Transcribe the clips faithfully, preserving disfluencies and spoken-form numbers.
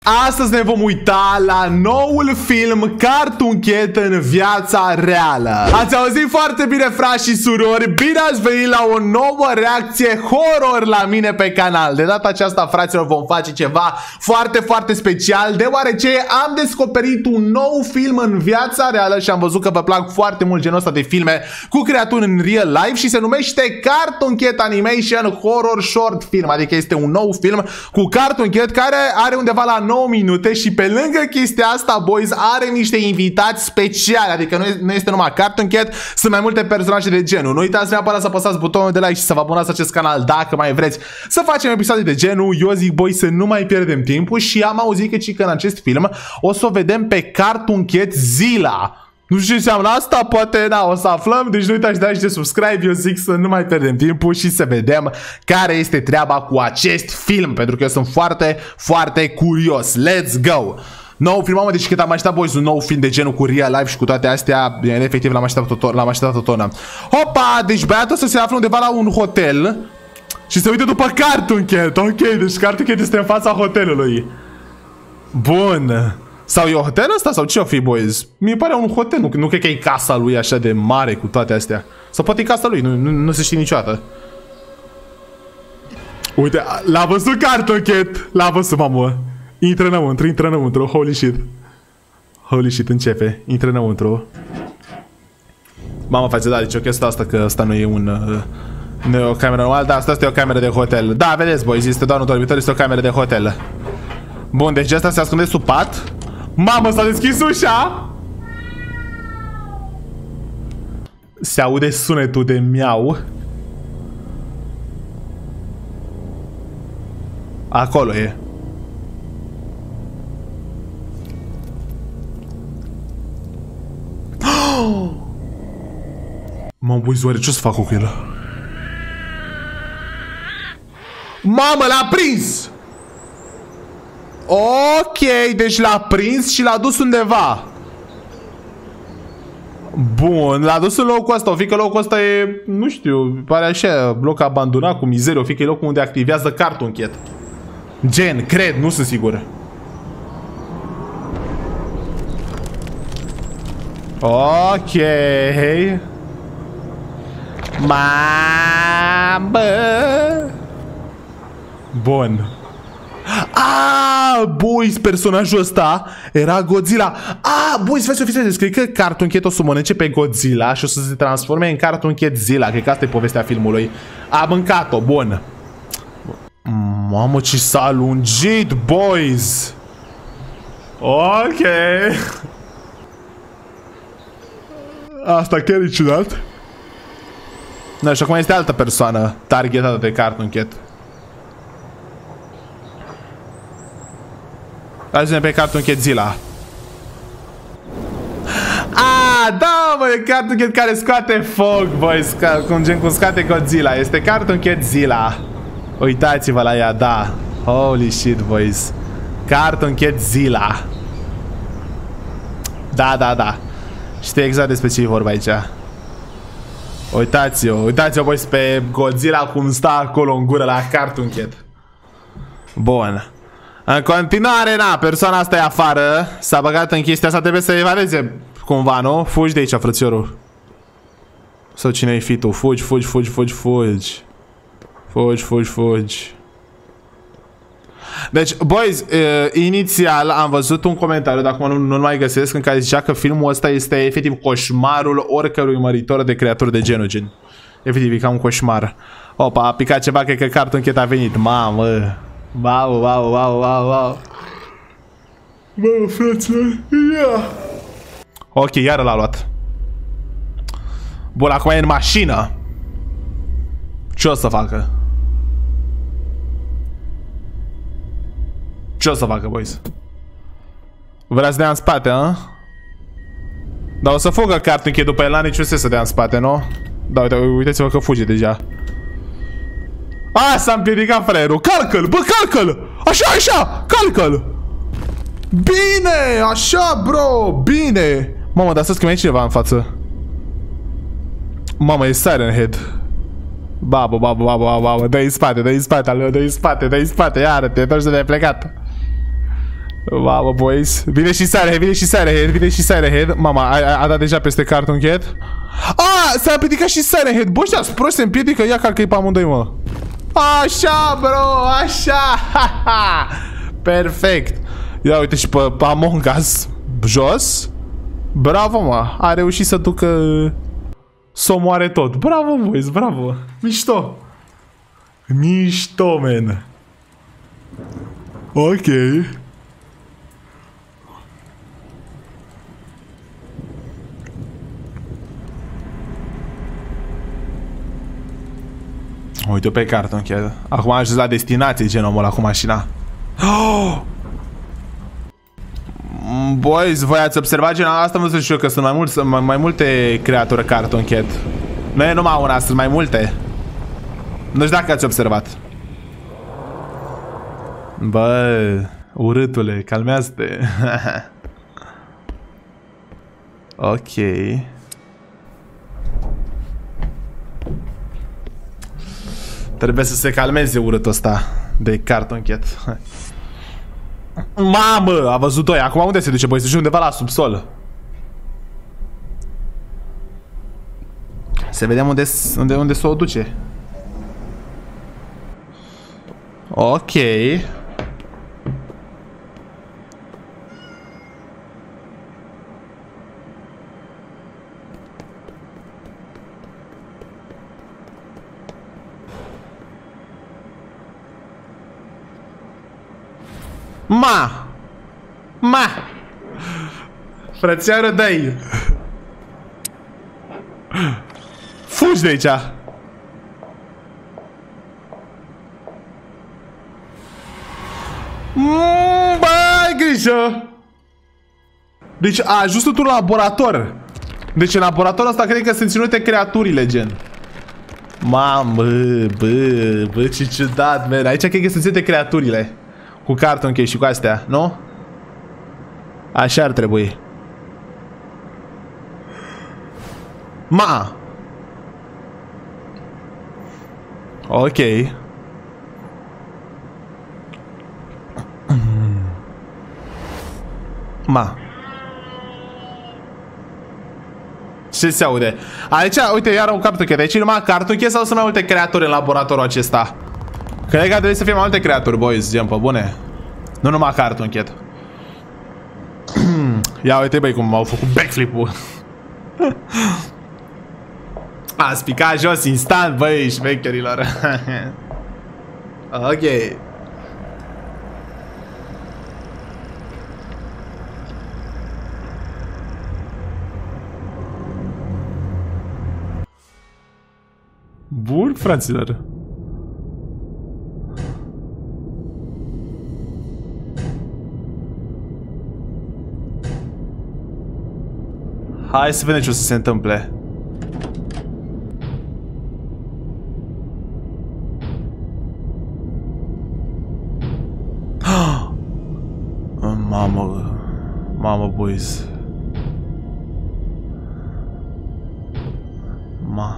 Astăzi ne vom uita la noul film Cartoon Cat în viața reală. Ați auzit foarte bine, frați și surori, bine ați venit la o nouă reacție horror la mine pe canal. De data aceasta, fraților, vom face ceva foarte, foarte special, deoarece am descoperit un nou film în viața reală și am văzut că vă plac foarte mult genul ăsta de filme cu creaturi în real life și se numește Cartoon Cat Animation Horror Short Film. Adică este un nou film cu Cartoon Cat care are undeva la nouă minute și pe lângă chestia asta, boys, are niște invitați speciale. Adică nu, nu este numai Cartoon Cat, sunt mai multe personaje de genul. Nu uitați neapărat să apăsați butonul de like și să vă abonați la acest canal dacă mai vreți să facem episoade de genul. Eu zic, boys, să nu mai pierdem timpul și am auzit că, că în acest film o să o vedem pe Cartoon Cat Zilla. Nu știu ce înseamnă asta, poate, da, o să aflăm. Deci nu uitați de dați de subscribe. Eu zic să nu mai pierdem timpul și să vedem care este treaba cu acest film, pentru că eu sunt foarte, foarte curios. Let's go! Nou film, mamă, deci cât am așteptat, boys, un nou film de genul cu real life și cu toate astea, efectiv l-am așteptat, l-am așteptat o tonă. Hopa, deci băiatul ăsta se află undeva la un hotel și se uită după Cartoon Cat. Ok, deci Cartoon Cat este în fața hotelului. Bun. Sau e hotelul ăsta sau ce o fi, boys? Mi pare un hotel, nu, nu cred că e casa lui așa de mare cu toate astea. Sau poate e casa lui, nu, nu, nu se știe niciodată. Uite, l-a văzut Cartoon Cat, l-a văzut, mamă. Intră înăuntru, intră înăuntru, holy shit. Holy shit, începe, intră înăuntru. Mamă, face, da, deci o chestie asta, că asta nu e un... Uh, nu e o cameră normală, da, asta este o cameră de hotel. Da, vedeți, boys, este doar un dormitor, este o cameră de hotel. Bun, deci asta se ascunde sub pat. Mamă, s-a deschis ușa. Se aude sunetul de miau. Acolo e. Mamă, băi, zoare, ce o să fac cu el? Mamă, l-a prins! Ok, deci l-a prins și l-a dus undeva. Bun, l-a dus în locul ăsta. O fi că locul ăsta e, nu știu, pare așa, loc abandonat cu mizerie. O fi că e locul unde activează Cartoon Cat. Gen, cred, nu sunt sigur. Ok. Mamă. Bun. Ah, boys, personajul ăsta era Godzilla. Ah, boys, vezi, ofițer, cred că Cartoon Cat o să mănânce pe Godzilla și o să se transforme în Cartoon Cat Zilla. Cred că asta e povestea filmului. A mâncat-o, bun. Mamă, ce s-a lungit, boys. Ok. Asta chiar e ciudat. Da, și acum este altă persoană targetată de Cartoon Cat. Ajungem pe Cartoon Cat Zilla. Ah, da, mă, e Cartoon Cat care scoate foc, boys, cum gen cum scoate Godzilla. Este Cartoon Cat Zilla. Uitați-vă la ea, da. Holy shit, boys. Cartoon Cat Zilla. Da, da, da. Știi exact despre ce e vorba aici. Uitați-o, uitați-o, boys, pe Godzilla cum stă acolo în gură la Cartoon Cat. Bun. În continuare, na, persoana asta e afară. S-a băgat în chestia asta, trebuie să evadeze cumva, nu? Fugi de aici, frățiorul. Sau cine-i fi tu? Fugi, fugi, fugi, fugi, fugi. Fugi, fugi, fugi. Deci, boys, uh, inițial am văzut un comentariu, dar acum nu, nu-l mai găsesc, în care zicea că filmul ăsta este efectiv coșmarul oricărui măritor de creaturi de genul, gen. Efectiv, e ca un coșmar. Opa, a picat ceva, cred că Cartoon Cat a venit. Mamă. Wow, wow, wow, wow, wow. Mamă, fraților. Yeah. Ok, iară l-a luat. Bun, acum e în mașină. Ce o să facă? Ce o să facă, boys? Vrea să dea în spate, a? Dar o să fugă Cartoon Cat după el, n-a niciun sens să dea în spate, nu? Da, uite, uitați-vă că fuge deja. A, s-a împiedicat fraierul. Calcă-l, bă, calcă-l! Așa, așa, calcă-l! Bine, așa, bro, bine! Mamă, dar să-ți că mai e cineva în față. Mamă, e Siren Head. Babă, babă, babă, babă, babă, dă-i spate, dă-i spate, dă-i spate, dă-i spate, iară, te întorci de plecat. Mamă, boys. Vine și Siren, vine și Siren, vine și Siren. Mama, a, a dat deja peste Cartoon Cat. Ah, s-a împiedicat și Siren. Bă, ăștia sunt proști, se împiedică. Ia că e pe amândoi, mă. Așa, bro, așa. Ha, ha. Perfect. Ia uite și pe, pe Among Us. Jos. Bravo, mă. A reușit să ducă... Să o moare tot. Bravo, boys, bravo. Mișto. Mișto, man. Ok. Uite pe Cartoon Cat. Acum am ajuns la destinație, gen omul ăla cu mașina. Oh! Boys, voi ați observat gen asta, mă zic și eu că sunt mai, mulți, mai, mai multe creaturi Cartoon Cat. Nu e numai una, sunt mai multe. Nu știu dacă ați observat. Bă, urâtule, calmează-te. Ok. Trebuie să se calmeze urâtul ăsta de Cartoon Cat. Mamă, a văzut-o ea. Acum unde se duce, băi? Se duce undeva la subsol. Să vedem unde, unde, unde se o duce. Ok. Ma! Ma! Frățeară, dă-i! Fugi de aici! Mm, bă, ai grijă! Deci a ajuns într-un laborator. Deci în laboratorul ăsta cred că sunt ținute creaturile, gen. Mamă, bă, bă, ce ciudat, man. Aici cred că sunt ținute creaturile. Cu Cartoon Cat și cu astea, nu? Așa ar trebui. Ma! Ok. Ma. Ce se aude? Aici, uite, iar un Cartoon Cat. Aici e numai Cartoon Cat sau sunt mai multe creaturi în laboratorul acesta? Cred că trebuie să fie mai multe creaturi, boys, gen, pe bune. Nu numai Cartoon Cat. Ia uite, băi, cum au făcut backflip-ul. A spicat jos instant, băi, șmecherilor. Ok. Bun, fraților. Hai să vedem ce o să se întâmple. Mamă. Mamă, boys. Ma.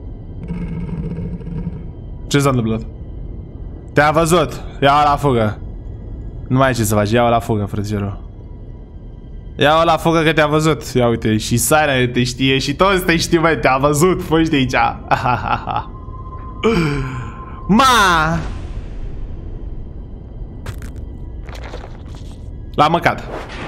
Ce s-a întâmplat? Te-a văzut. Ia-o la fugă. Nu mai ai ce să faci. Ia-o la fugă, frățiorul. Ia-o la fugă că te-a văzut. Ia uite, și Siren te știe și toți te știu, băi, te-a văzut. Fugi de aici. Ma! L-a mâncat.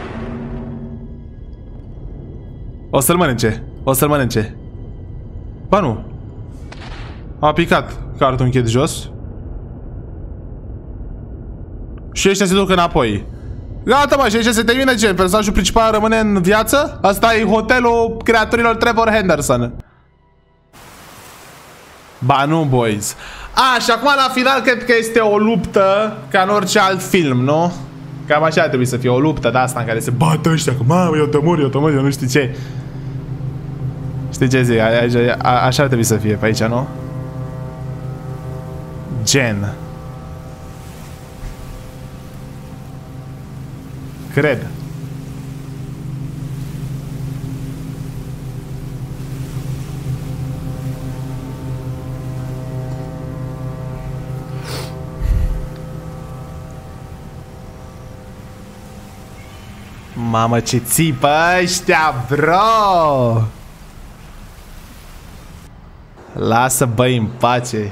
O să-l mănânce. O să-l mănânce. Ba nu. A picat Cartoon Cat jos. Și ăștia se duc înapoi. Gata, mă, și aici se termină, ce? Personajul principal rămâne în viață? Asta e hotelul creatorilor Trevor Henderson. Ba nu, boys. A, și acum la final cred că este o luptă ca în orice alt film, nu? Cam așa ar trebui să fie o luptă de asta în care se bată ăștia cu mamă, eu te mor, eu te mor, eu nu știu ce. Știi ce zic? A, a, a, așa ar trebui să fie pe aici, nu? Gen. Cred. Mamă, ce țipă ăștia, bro! Lasă băi în pace.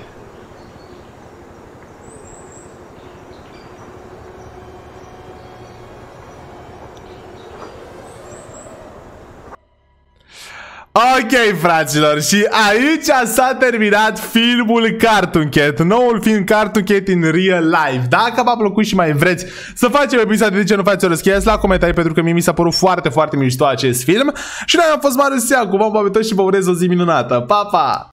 Ok, fraților, și aici s-a terminat filmul Cartoon Cat, noul film Cartoon Cat in real life. Dacă v-a plăcut și mai vreți să facem episoade de ce nu faceți, o scrieți la comentarii, pentru că mie mi s-a părut foarte, foarte mișto acest film. Și noi am fost Marius Seacu, v-am și vă urez o zi minunată. Pa, pa!